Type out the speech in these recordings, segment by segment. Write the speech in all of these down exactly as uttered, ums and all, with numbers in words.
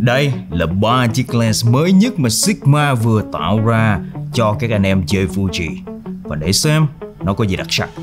Đây là ba chiếc lens mới nhất mà Sigma vừa tạo ra cho các anh em chơi Fuji. Và để xem nó có gì đặc sắc.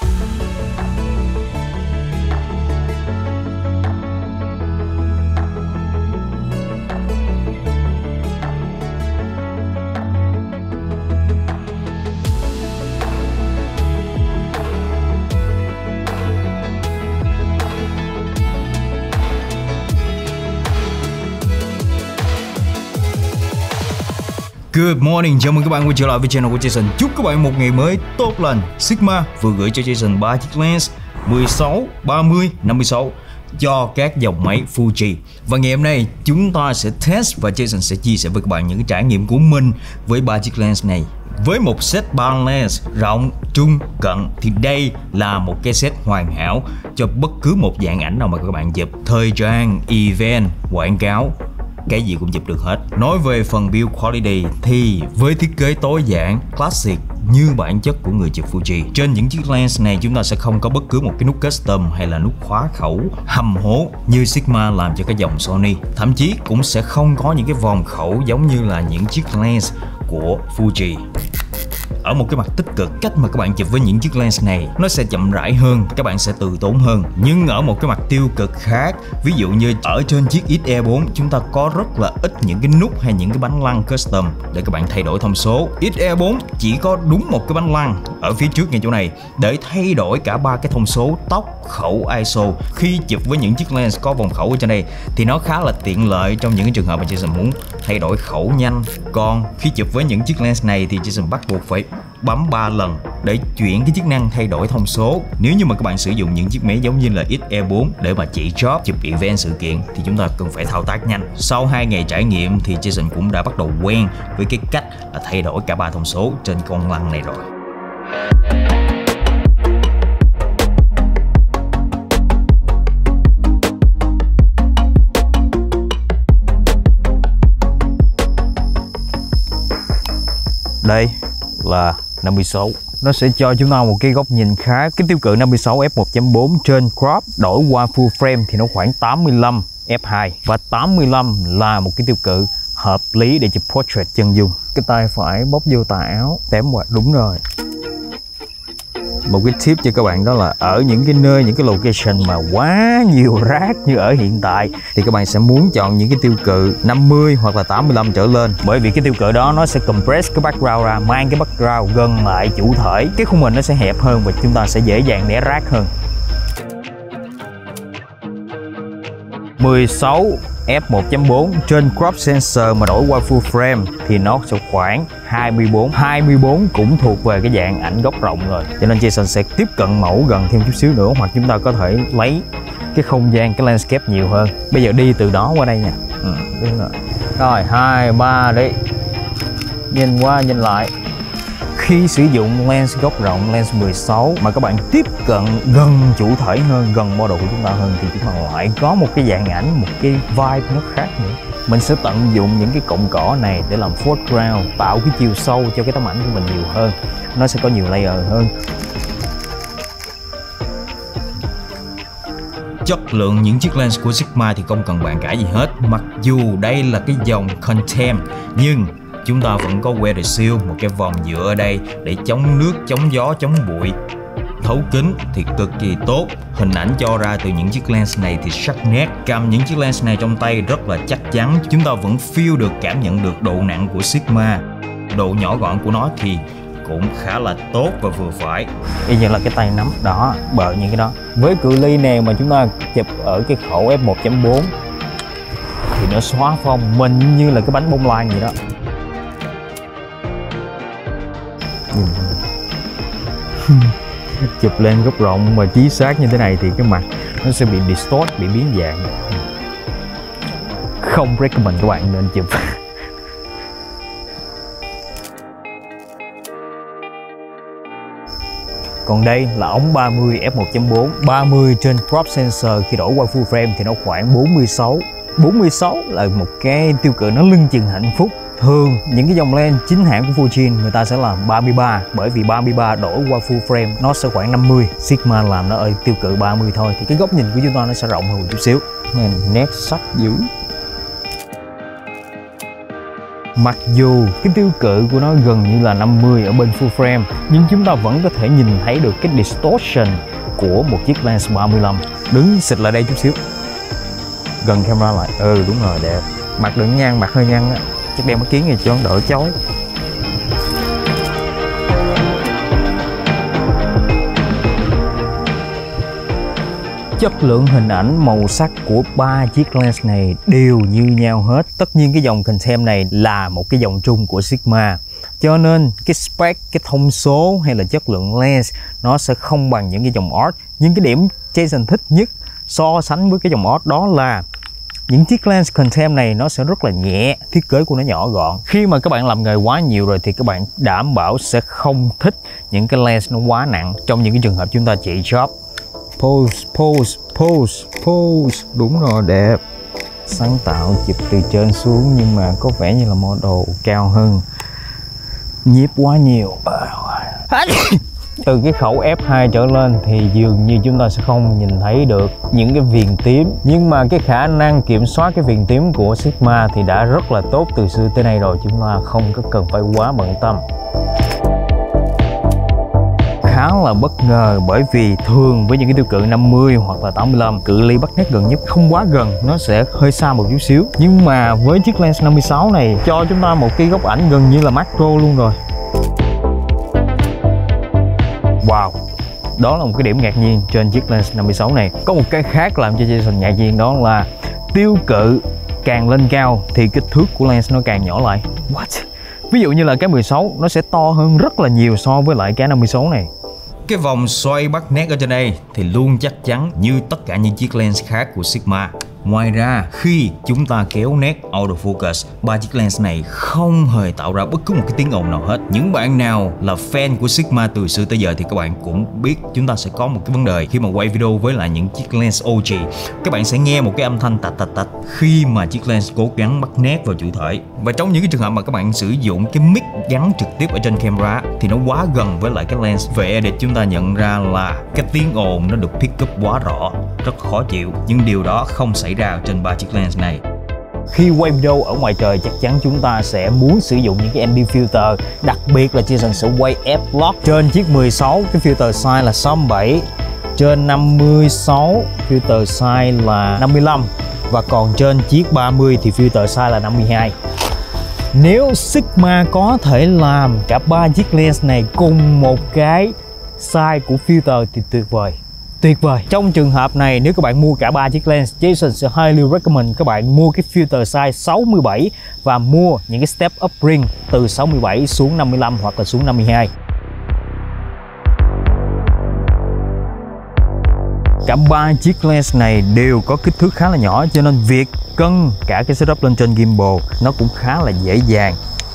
Good morning, chào mừng các bạn quay trở lại với channel của Jason. Chúc các bạn một ngày mới tốt lành. Sigma vừa gửi cho Jason ba chiếc lens mười sáu, ba mươi, năm mươi sáu cho các dòng máy Fuji. Và ngày hôm nay chúng ta sẽ test và Jason sẽ chia sẻ với các bạn những cái trải nghiệm của mình với ba chiếc lens này. Với một set ba lens rộng, trung, cận thì đây là một cái set hoàn hảo cho bất cứ một dạng ảnh nào mà các bạn chụp. Thời trang, event, quảng cáo, cái gì cũng chụp được hết. Nói về phần build quality thì với thiết kế tối giản, classic như bản chất của người chụp Fuji, trên những chiếc lens này chúng ta sẽ không có bất cứ một cái nút custom hay là nút khóa khẩu hầm hố như Sigma làm cho cái dòng Sony. Thậm chí cũng sẽ không có những cái vòng khẩu giống như là những chiếc lens của Fuji. Ở một cái mặt tích cực, cách mà các bạn chụp với những chiếc lens này nó sẽ chậm rãi hơn, các bạn sẽ từ tốn hơn. Nhưng ở một cái mặt tiêu cực khác, ví dụ như ở trên chiếc X E bốn chúng ta có rất là ít những cái nút hay những cái bánh lăng custom để các bạn thay đổi thông số. X E bốn chỉ có đúng một cái bánh lăng ở phía trước ngay chỗ này để thay đổi cả ba cái thông số tốc, khẩu, i ét o. Khi chụp với những chiếc lens có vòng khẩu ở trên đây thì nó khá là tiện lợi trong những cái trường hợp mà Jason muốn thay đổi khẩu nhanh. Còn khi chụp với những chiếc lens này thì Jason bắt buộc phải bấm ba lần để chuyển cái chức năng thay đổi thông số. Nếu như mà các bạn sử dụng những chiếc máy giống như là X E bốn để mà chạy job, chụp event sự kiện thì chúng ta cần phải thao tác nhanh. Sau hai ngày trải nghiệm thì Jason cũng đã bắt đầu quen với cái cách là thay đổi cả ba thông số trên con lăng này rồi. Đây là năm mươi sáu. Nó sẽ cho chúng ta một cái góc nhìn khá. Cái tiêu cự năm mươi sáu f một chấm bốn trên crop đổi qua full frame thì nó khoảng tám mươi lăm f hai. Và tám mươi lăm là một cái tiêu cự hợp lý để chụp portrait chân dung. Cái tay phải bóp vô tà áo, tém quạt, đúng rồi. Một cái tip cho các bạn đó là ở những cái nơi, những cái location mà quá nhiều rác như ở hiện tại thì các bạn sẽ muốn chọn những cái tiêu cự năm mươi hoặc là tám mươi lăm trở lên. Bởi vì cái tiêu cự đó nó sẽ compress cái background ra, mang cái background gần lại chủ thể. Cái khung hình nó sẽ hẹp hơn và chúng ta sẽ dễ dàng né rác hơn. mười sáu f một chấm bốn trên crop sensor mà đổi qua full frame thì nó sẽ khoảng hai mươi bốn. hai mươi bốn cũng thuộc về cái dạng ảnh góc rộng rồi. Cho nên Jason sẽ tiếp cận mẫu gần thêm chút xíu nữa, hoặc chúng ta có thể lấy cái không gian, cái landscape nhiều hơn. Bây giờ đi từ đó qua đây nha. Ừ, đúng rồi. Rồi, hai, ba đi. Nhìn qua, nhìn lại. Khi sử dụng lens góc rộng, lens mười sáu mà các bạn tiếp cận gần chủ thể hơn, gần model của chúng ta hơn thì chúng ta lại có một cái dạng ảnh, một cái vibe nó khác nữa. Mình sẽ tận dụng những cái cọng cỏ này để làm foreground, tạo cái chiều sâu cho cái tấm ảnh của mình nhiều hơn. Nó sẽ có nhiều layer hơn. Chất lượng những chiếc lens của Sigma thì không cần bàn cãi gì hết. Mặc dù đây là cái dòng Contemp nhưng chúng ta vẫn có weather seal, một cái vòng nhựa ở đây để chống nước, chống gió, chống bụi. Thấu kính thì cực kỳ tốt. Hình ảnh cho ra từ những chiếc lens này thì sắc nét. Cầm những chiếc lens này trong tay rất là chắc chắn. Chúng ta vẫn feel được, cảm nhận được độ nặng của Sigma. Độ nhỏ gọn của nó thì cũng khá là tốt và vừa phải. Y như là cái tay nắm đó, bợ những cái đó. Với cự ly này mà chúng ta chụp ở cái khẩu f một chấm bốn thì nó xóa phông mình như là cái bánh bông lan vậy đó. Chụp lên góc rộng mà chính xác như thế này thì cái mặt nó sẽ bị distort, bị biến dạng. Không recommend các bạn nên chụp. Còn đây là ống ba mươi f một chấm bốn. ba mươi trên crop sensor khi đổi qua full frame thì nó khoảng bốn mươi sáu. bốn mươi sáu là một cái tiêu cự nó lưng chừng hạnh phúc. Thường những cái dòng lens chính hãng của Fuji người ta sẽ làm ba mươi ba, bởi vì ba mươi ba đổi qua full frame nó sẽ khoảng năm mươi. Sigma làm nó ở tiêu cự ba mươi thôi thì cái góc nhìn của chúng ta nó sẽ rộng hơn một chút xíu. Nét sắc dữ. Mặc dù cái tiêu cự của nó gần như là năm mươi ở bên full frame, nhưng chúng ta vẫn có thể nhìn thấy được cái distortion của một chiếc lens ba mươi lăm. Đứng xịt lại đây chút xíu, gần camera lại. Ừ đúng rồi, đẹp. Mặt đừng nhăn, mặt hơi nhăn á, chắc đeo mắt kiến này cho nó đỡ chói. Chất lượng hình ảnh, màu sắc của ba chiếc lens này đều như nhau hết. Tất nhiên cái dòng Contem này là một cái dòng chung của Sigma, cho nên cái spec, cái thông số hay là chất lượng lens nó sẽ không bằng những cái dòng Art. Nhưng cái điểm Jason thích nhất so sánh với cái dòng Art đó là những chiếc lens Contem này nó sẽ rất là nhẹ, thiết kế của nó nhỏ gọn. Khi mà các bạn làm nghề quá nhiều rồi thì các bạn đảm bảo sẽ không thích những cái lens nó quá nặng trong những cái trường hợp chúng ta chạy job. Pose, pose, pose, pose. Đúng rồi, đẹp. Sáng tạo chụp từ trên xuống nhưng mà có vẻ như là model cao hơn, nhíp quá nhiều. Từ cái khẩu F hai trở lên thì dường như chúng ta sẽ không nhìn thấy được những cái viền tím. Nhưng mà cái khả năng kiểm soát cái viền tím của Sigma thì đã rất là tốt từ xưa tới nay rồi. Chúng ta không có cần phải quá bận tâm. Khá là bất ngờ bởi vì thường với những cái tiêu cự năm mươi hoặc là tám mươi lăm, cự ly bắt nét gần nhất không quá gần, nó sẽ hơi xa một chút xíu. Nhưng mà với chiếc lens năm mươi sáu này cho chúng ta một cái góc ảnh gần như là macro luôn rồi. Wow, đó là một cái điểm ngạc nhiên trên chiếc lens năm mươi sáu này. Có một cái khác làm cho Jason ngạc nhiên, đó là tiêu cự càng lên cao thì kích thước của lens nó càng nhỏ lại. What? Ví dụ như là cái mười sáu nó sẽ to hơn rất là nhiều so với lại cái năm mươi sáu này. Cái vòng xoay bắt nét ở trên đây thì luôn chắc chắn như tất cả những chiếc lens khác của Sigma. Ngoài ra, khi chúng ta kéo nét autofocus, ba chiếc lens này không hề tạo ra bất cứ một cái tiếng ồn nào hết. Những bạn nào là fan của Sigma từ xưa tới giờ thì các bạn cũng biết chúng ta sẽ có một cái vấn đề khi mà quay video với lại những chiếc lens ô giê. Các bạn sẽ nghe một cái âm thanh tạch tạch tạch khi mà chiếc lens cố gắng bắt nét vào chủ thể. Và trong những cái trường hợp mà các bạn sử dụng cái mic gắn trực tiếp ở trên camera thì nó quá gần với lại cái lens. Về edit chúng ta nhận ra là cái tiếng ồn nó được pick up quá rõ, rất khó chịu. Nhưng điều đó không xảy ra trên ba chiếc lens này. Khi quay video ở ngoài trời chắc chắn chúng ta sẽ muốn sử dụng những cái en đê filter, đặc biệt là Jason sẽ quay F-Log. Trên chiếc mười sáu cái filter size là sáu mươi bảy, trên năm mươi sáu filter size là năm mươi lăm và còn trên chiếc ba mươi thì filter size là năm mươi hai. Nếu Sigma có thể làm cả ba chiếc lens này cùng một cái size của filter thì tuyệt vời. Tuyệt vời. Trong trường hợp này nếu các bạn mua cả ba chiếc lens, Jason sẽ highly recommend các bạn mua cái filter size sáu mươi bảy và mua những cái step up ring từ sáu mươi bảy xuống năm mươi lăm hoặc là xuống năm mươi hai. Cả ba chiếc lens này đều có kích thước khá là nhỏ cho nên việc cân cả cái setup lên trên gimbal nó cũng khá là dễ dàng.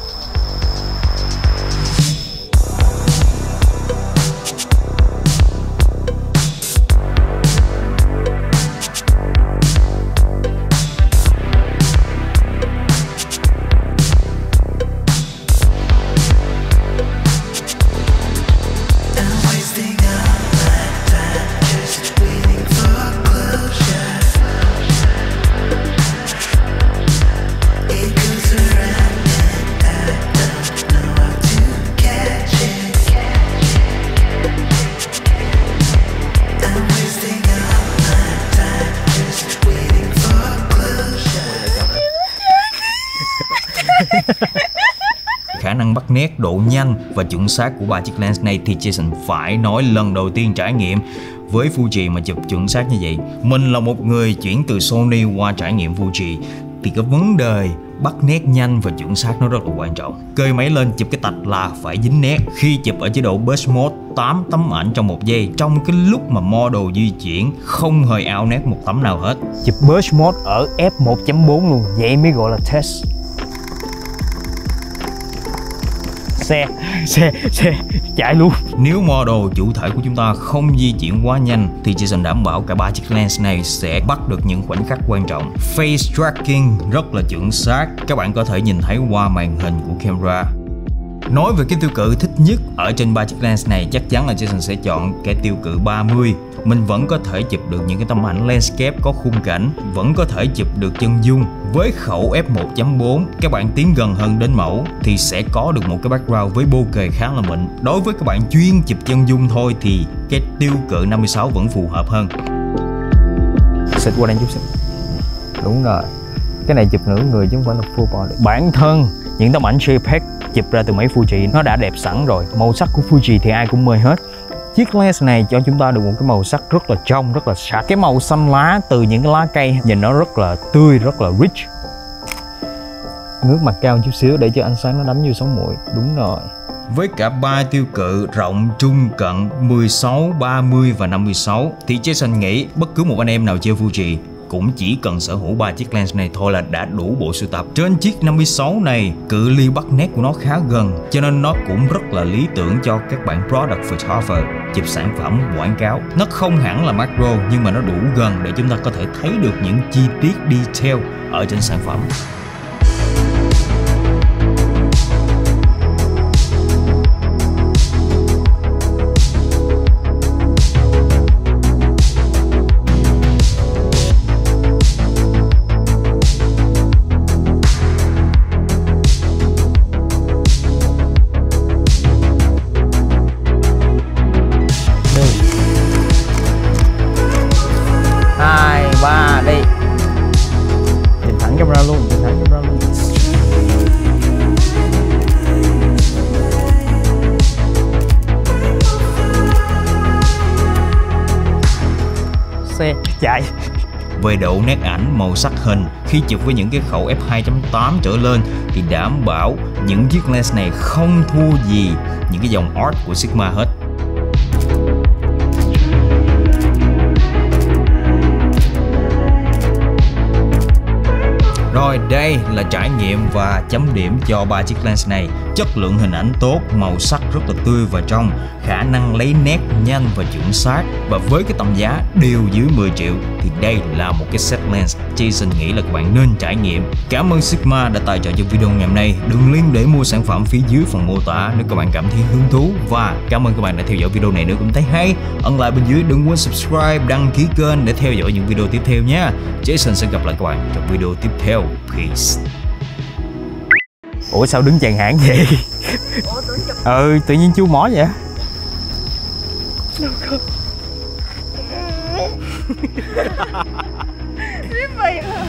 Khả năng bắt nét, độ nhanh và chuẩn xác của ba chiếc lens này thì Jason phải nói lần đầu tiên trải nghiệm với Fuji mà chụp chuẩn xác như vậy. Mình là một người chuyển từ Sony qua trải nghiệm Fuji thì cái vấn đề bắt nét nhanh và chuẩn xác nó rất là quan trọng. Cơi máy lên chụp cái tạch là phải dính nét. Khi chụp ở chế độ Burst Mode, tám tấm ảnh trong một giây, trong cái lúc mà model di chuyển không hề out nét một tấm nào hết. Chụp Burst Mode ở F một chấm bốn luôn, vậy mới gọi là test. Xe, xe, xe, chạy luôn. Nếu model chủ thể của chúng ta không di chuyển quá nhanh thì Jason đảm bảo cả ba chiếc lens này sẽ bắt được những khoảnh khắc quan trọng. Face tracking rất là chuẩn xác, các bạn có thể nhìn thấy qua màn hình của camera. Nói về cái tiêu cự thích nhất ở trên ba chiếc lens này, chắc chắn là Jason sẽ chọn cái tiêu cự ba mươi. Mình vẫn có thể chụp được những cái tấm ảnh landscape có khung cảnh, vẫn có thể chụp được chân dung. Với khẩu f một chấm bốn, các bạn tiến gần hơn đến mẫu thì sẽ có được một cái background với bokeh khá là mịn. Đối với các bạn chuyên chụp chân dung thôi thì cái tiêu cự năm mươi sáu vẫn phù hợp hơn. Xịt qua đây chút xíu. Đúng rồi, cái này chụp nửa người chứ không phải là full body. Bản thân những tấm ảnh JPEG chụp ra từ máy Fuji nó đã đẹp sẵn rồi. Màu sắc của Fuji thì ai cũng mê hết. Chiếc lens này cho chúng ta được một cái màu sắc rất là trong, rất là sạch. Cái màu xanh lá từ những cái lá cây nhìn nó rất là tươi, rất là rich. Ngước mặt cao chút xíu để cho ánh sáng nó đánh vô sống mũi. Đúng rồi. Với cả ba tiêu cự rộng, trung, cận mười sáu, ba mươi và năm mươi sáu thì Jason nghĩ bất cứ một anh em nào chơi Fuji cũng chỉ cần sở hữu ba chiếc lens này thôi là đã đủ bộ sưu tập. Trên chiếc năm mươi sáu này, cự ly bắt nét của nó khá gần, cho nên nó cũng rất là lý tưởng cho các bạn product photographer chụp sản phẩm quảng cáo. Nó không hẳn là macro nhưng mà nó đủ gần để chúng ta có thể thấy được những chi tiết detail ở trên sản phẩm. Ba đi. Nhìn thẳng camera luôn, nhìn thẳng camera luôn. Xe chạy. Về độ nét ảnh, màu sắc hình, khi chụp với những cái khẩu f hai chấm tám trở lên thì đảm bảo những chiếc lens này không thua gì những cái dòng art của Sigma hết. Rồi đây là trải nghiệm và chấm điểm cho ba chiếc lens này. Chất lượng hình ảnh tốt, màu sắc rất là tươi và trong, khả năng lấy nét nhanh và chuẩn xác, và với cái tầm giá đều dưới mười triệu thì đây là một cái set lens Jason nghĩ là các bạn nên trải nghiệm. Cảm ơn Sigma đã tài trợ cho video ngày hôm nay. Đường link để mua sản phẩm phía dưới phần mô tả nếu các bạn cảm thấy hứng thú, và cảm ơn các bạn đã theo dõi video này. Nếu cũng thấy hay, ấn like bên dưới, đừng quên subscribe, đăng ký kênh để theo dõi những video tiếp theo nhé. Jason sẽ gặp lại các bạn trong video tiếp theo. Peace. Ủa sao đứng chàn hãng vậy? Ủa tưởng chụp. Ừ, tự nhiên chu mỏ vậy. Đâu không. Biết mày hả?